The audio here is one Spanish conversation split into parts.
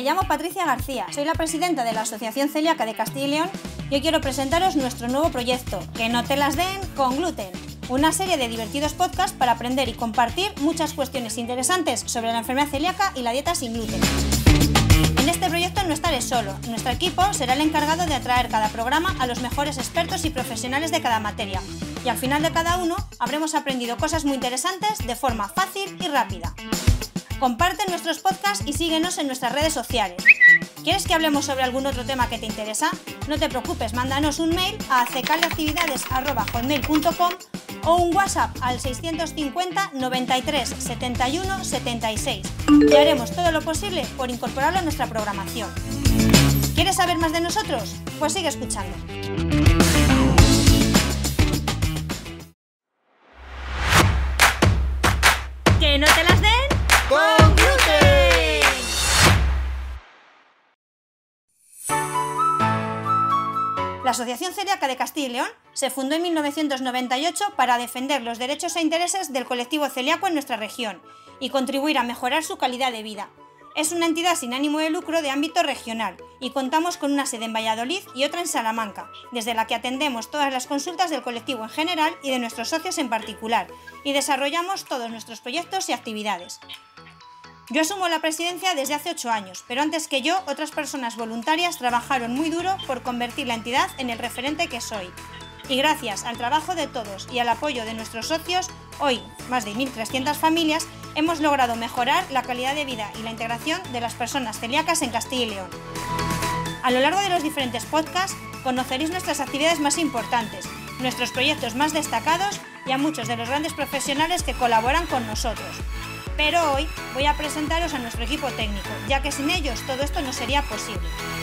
llamo Patricia García, soy la presidenta de la Asociación Celíaca de Castilla y León y hoy quiero presentaros nuestro nuevo proyecto, Que no te las den con gluten. Una serie de divertidos podcasts para aprender y compartir muchas cuestiones interesantes sobre la enfermedad celíaca y la dieta sin gluten. En este proyecto no estaré solo, nuestro equipo será el encargado de atraer cada programa a los mejores expertos y profesionales de cada materia. Y al final de cada uno habremos aprendido cosas muy interesantes de forma fácil y rápida. Comparte nuestros podcasts y síguenos en nuestras redes sociales. ¿Quieres que hablemos sobre algún otro tema que te interesa? No te preocupes, mándanos un mail a acecaleactividades@hotmail.com o un WhatsApp al 650 93 71 76 y haremos todo lo posible por incorporarlo a nuestra programación. ¿Quieres saber más de nosotros? Pues sigue escuchando. ¡Que no te las den con gluten! La Asociación Celíaca de Castilla y León se fundó en 1998 para defender los derechos e intereses del colectivo celíaco en nuestra región y contribuir a mejorar su calidad de vida. Es una entidad sin ánimo de lucro de ámbito regional y contamos con una sede en Valladolid y otra en Salamanca, desde la que atendemos todas las consultas del colectivo en general y de nuestros socios en particular, y desarrollamos todos nuestros proyectos y actividades. Yo asumo la presidencia desde hace 8 años, pero antes que yo, otras personas voluntarias trabajaron muy duro por convertir la entidad en el referente que soy. Y gracias al trabajo de todos y al apoyo de nuestros socios, hoy, más de 1.300 familias, hemos logrado mejorar la calidad de vida y la integración de las personas celíacas en Castilla y León. A lo largo de los diferentes podcasts, conoceréis nuestras actividades más importantes, nuestros proyectos más destacados y a muchos de los grandes profesionales que colaboran con nosotros. Pero hoy voy a presentaros a nuestro equipo técnico, ya que sin ellos todo esto no sería posible.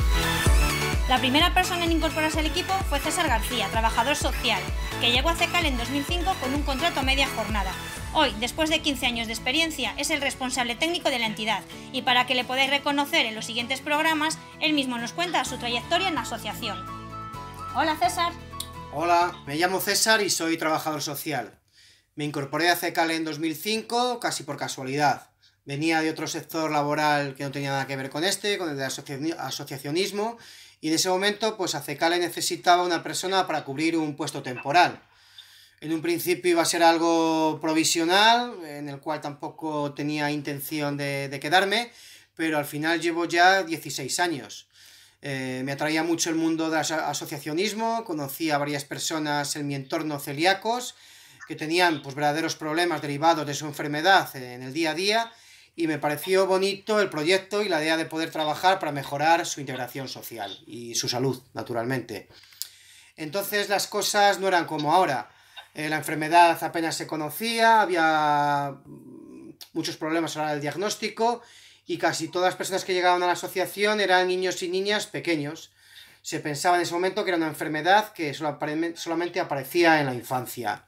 La primera persona en incorporarse al equipo fue César García, trabajador social, que llegó a CECAL en 2005 con un contrato a media jornada. Hoy, después de 15 años de experiencia, es el responsable técnico de la entidad y para que le podáis reconocer en los siguientes programas, él mismo nos cuenta su trayectoria en la asociación. Hola César. Hola, me llamo César y soy trabajador social. Me incorporé a CECAL en 2005 casi por casualidad. Venía de otro sector laboral que no tenía nada que ver con con el de asociacionismo, y en ese momento pues a CECAL necesitaba una persona para cubrir un puesto temporal. En un principio iba a ser algo provisional, en el cual tampoco tenía intención de quedarme, pero al final llevo ya 16 años. Me atraía mucho el mundo del asociacionismo, conocí a varias personas en mi entorno celíacos, que tenían pues verdaderos problemas derivados de su enfermedad en el día a día, y me pareció bonito el proyecto y la idea de poder trabajar para mejorar su integración social y su salud, naturalmente. Entonces las cosas no eran como ahora. La enfermedad apenas se conocía, había muchos problemas a la hora del diagnóstico y casi todas las personas que llegaban a la asociación eran niños y niñas pequeños. Se pensaba en ese momento que era una enfermedad que solamente aparecía en la infancia.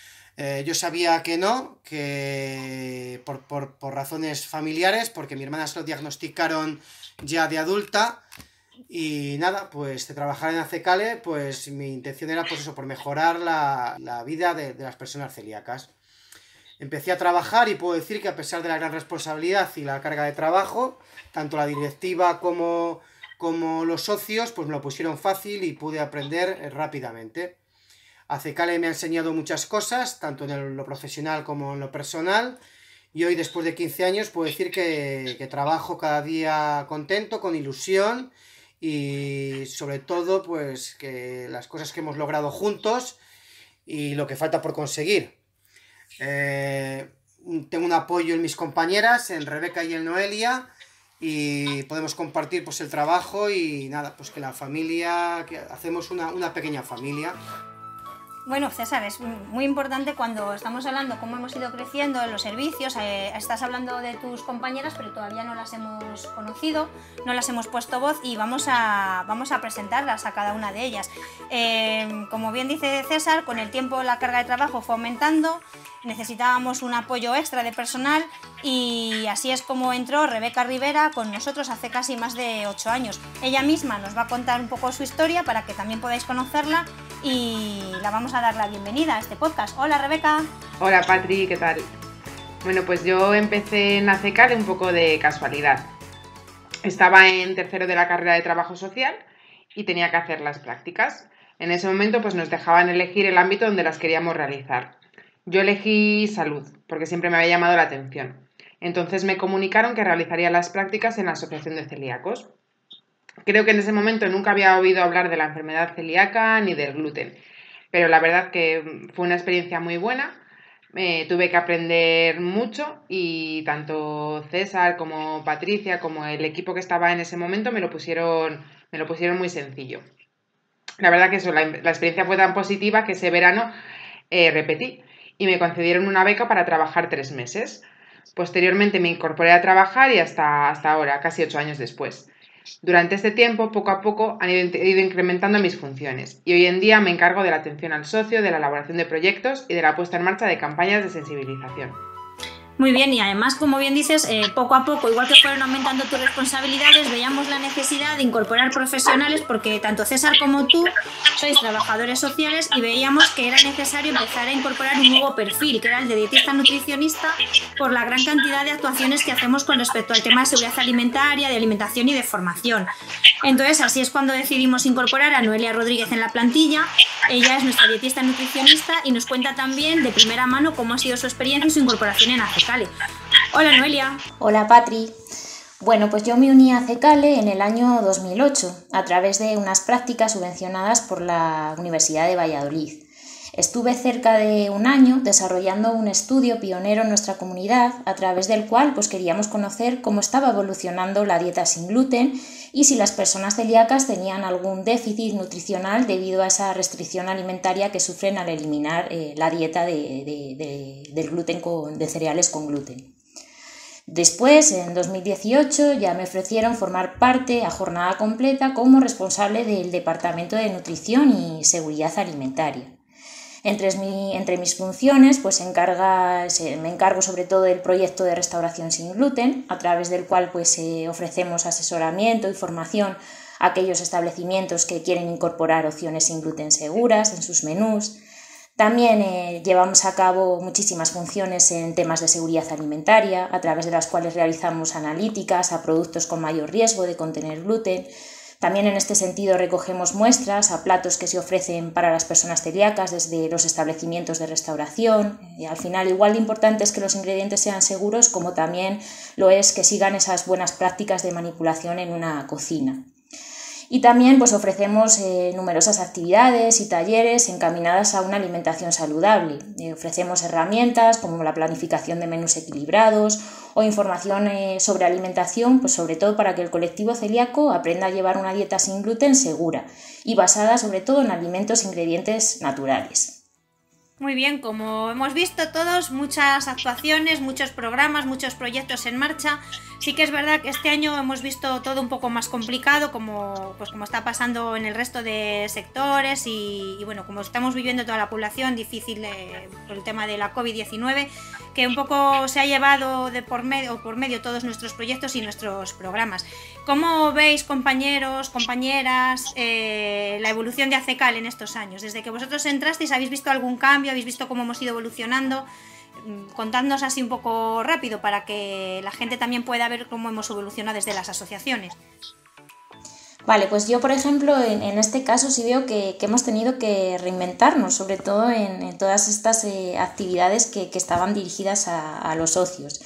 Yo sabía que no, que por razones familiares, porque mi hermana se lo diagnosticaron ya de adulta, y nada, pues de trabajar en ACECALE, pues mi intención era pues eso, por mejorar la vida de las personas celíacas. Empecé a trabajar y puedo decir que a pesar de la gran responsabilidad y la carga de trabajo, tanto la directiva como los socios pues me lo pusieron fácil y pude aprender rápidamente. ACECALE me ha enseñado muchas cosas, tanto en lo profesional como en lo personal, y hoy, después de 15 años, puedo decir que trabajo cada día contento, con ilusión, y sobre todo, pues, que las cosas que hemos logrado juntos y lo que falta por conseguir. Tengo un apoyo en mis compañeras, en Rebeca y en Noelia, y podemos compartir pues el trabajo y nada, pues que la familia, que hacemos una pequeña familia. Bueno, César, es muy importante cuando estamos hablando cómo hemos ido creciendo en los servicios. Estás hablando de tus compañeras, pero todavía no las hemos conocido, no las hemos puesto voz y vamos a presentarlas a cada una de ellas. Como bien dice César, con el tiempo la carga de trabajo fue aumentando, necesitábamos un apoyo extra de personal y así es como entró Rebeca Rivera con nosotros hace casi más de 8 años. Ella misma nos va a contar un poco su historia para que también podáis conocerla y la vamos a dar la bienvenida a este podcast. Hola Rebeca. Hola Patri, ¿qué tal? Bueno, pues yo empecé en ACECAL un poco de casualidad. Estaba en tercero de la carrera de trabajo social y tenía que hacer las prácticas. En ese momento pues nos dejaban elegir el ámbito donde las queríamos realizar. Yo elegí salud porque siempre me había llamado la atención. Entonces me comunicaron que realizaría las prácticas en la Asociación de Celíacos. Creo que en ese momento nunca había oído hablar de la enfermedad celíaca ni del gluten, pero la verdad que fue una experiencia muy buena. Tuve que aprender mucho y tanto César como Patricia como el equipo que estaba en ese momento me lo pusieron muy sencillo. La verdad que eso, la experiencia fue tan positiva que ese verano repetí y me concedieron una beca para trabajar 3 meses. Posteriormente me incorporé a trabajar y hasta ahora, casi 8 años después. Durante este tiempo, poco a poco, han ido incrementando mis funciones y hoy en día me encargo de la atención al socio, de la elaboración de proyectos y de la puesta en marcha de campañas de sensibilización. Muy bien, y además, como bien dices, poco a poco, igual que fueron aumentando tus responsabilidades, veíamos la necesidad de incorporar profesionales porque tanto César como tú sois trabajadores sociales y veíamos que era necesario empezar a incorporar un nuevo perfil, que era el de dietista nutricionista, por la gran cantidad de actuaciones que hacemos con respecto al tema de seguridad alimentaria, de alimentación y de formación. Entonces, así es cuando decidimos incorporar a Noelia Rodríguez en la plantilla. Ella es nuestra dietista nutricionista y nos cuenta también de primera mano cómo ha sido su experiencia y su incorporación en ACECALE. Hola Noelia. Hola Patri. Bueno, pues yo me uní a CECALE en el año 2008 a través de unas prácticas subvencionadas por la Universidad de Valladolid. Estuve cerca de un año desarrollando un estudio pionero en nuestra comunidad a través del cual pues, queríamos conocer cómo estaba evolucionando la dieta sin gluten y si las personas celíacas tenían algún déficit nutricional debido a esa restricción alimentaria que sufren al eliminar la dieta del gluten de cereales con gluten. Después, en 2018, ya me ofrecieron formar parte a jornada completa como responsable del Departamento de Nutrición y Seguridad Alimentaria. Entre mis funciones pues me encargo sobre todo del proyecto de restauración sin gluten, a través del cual pues, ofrecemos asesoramiento y formación a aquellos establecimientos que quieren incorporar opciones sin gluten seguras en sus menús. También llevamos a cabo muchísimas funciones en temas de seguridad alimentaria, a través de las cuales realizamos analíticas a productos con mayor riesgo de contener gluten. También en este sentido recogemos muestras a platos que se ofrecen para las personas celíacas desde los establecimientos de restauración. Y al final igual de importante es que los ingredientes sean seguros como también lo es que sigan esas buenas prácticas de manipulación en una cocina. Y también pues, ofrecemos numerosas actividades y talleres encaminadas a una alimentación saludable. Ofrecemos herramientas como la planificación de menús equilibrados o información sobre alimentación, pues, sobre todo para que el colectivo celíaco aprenda a llevar una dieta sin gluten segura y basada sobre todo en alimentos e ingredientes naturales. Muy bien, como hemos visto todos, muchas actuaciones, muchos programas, muchos proyectos en marcha. Sí que es verdad que este año hemos visto todo un poco más complicado, como está pasando en el resto de sectores y bueno, como estamos viviendo toda la población, difícil por el tema de la COVID-19, que un poco se ha llevado por medio todos nuestros proyectos y nuestros programas. ¿Cómo veis, compañeros, compañeras, la evolución de ACECALE en estos años? Desde que vosotros entrasteis, ¿habéis visto algún cambio? ¿Habéis visto cómo hemos ido evolucionando? Contadnos así un poco rápido para que la gente también pueda ver cómo hemos evolucionado desde las asociaciones. Vale, pues yo por ejemplo en este caso sí veo que hemos tenido que reinventarnos, sobre todo en todas estas actividades que estaban dirigidas a los socios.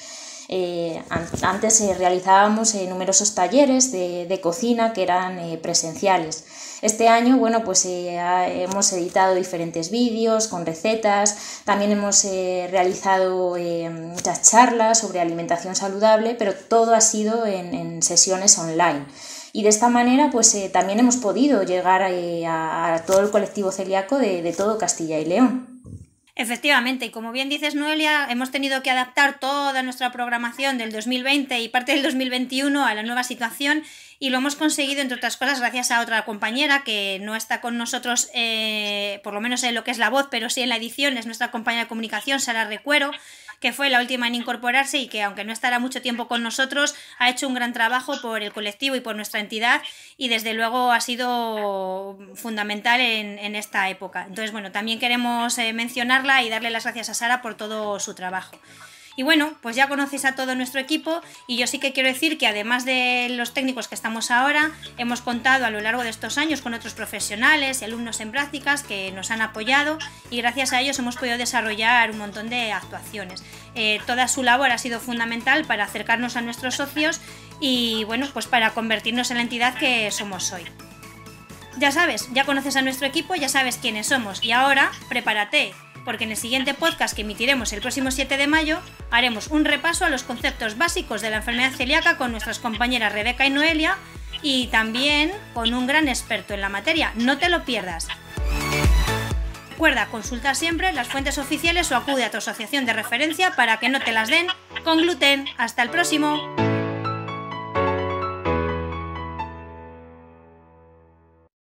Antes realizábamos numerosos talleres de cocina que eran presenciales. Este año, bueno, pues hemos editado diferentes vídeos con recetas, también hemos realizado muchas charlas sobre alimentación saludable, pero todo ha sido en sesiones online. Y de esta manera, pues también hemos podido llegar a todo el colectivo celíaco de todo Castilla y León. Efectivamente, y como bien dices, Noelia, hemos tenido que adaptar toda nuestra programación del 2020 y parte del 2021 a la nueva situación y lo hemos conseguido, entre otras cosas, gracias a otra compañera que no está con nosotros, por lo menos en lo que es la voz, pero sí en la edición, es nuestra compañera de comunicación, Sara Recuero, que fue la última en incorporarse y que, aunque no estará mucho tiempo con nosotros, ha hecho un gran trabajo por el colectivo y por nuestra entidad y desde luego ha sido fundamental en esta época. Entonces, bueno, también queremos mencionarla y darle las gracias a Sara por todo su trabajo. Y bueno, pues ya conocéis a todo nuestro equipo y yo sí que quiero decir que además de los técnicos que estamos ahora, hemos contado a lo largo de estos años con otros profesionales y alumnos en prácticas que nos han apoyado y gracias a ellos hemos podido desarrollar un montón de actuaciones. Toda su labor ha sido fundamental para acercarnos a nuestros socios y bueno, pues para convertirnos en la entidad que somos hoy. Ya sabes, ya conoces a nuestro equipo, ya sabes quiénes somos y ahora prepárate, porque en el siguiente podcast que emitiremos el próximo 7 de mayo haremos un repaso a los conceptos básicos de la enfermedad celíaca con nuestras compañeras Rebeca y Noelia y también con un gran experto en la materia. No te lo pierdas. Recuerda consultar siempre las fuentes oficiales o acude a tu asociación de referencia para que no te las den con gluten. ¡Hasta el próximo!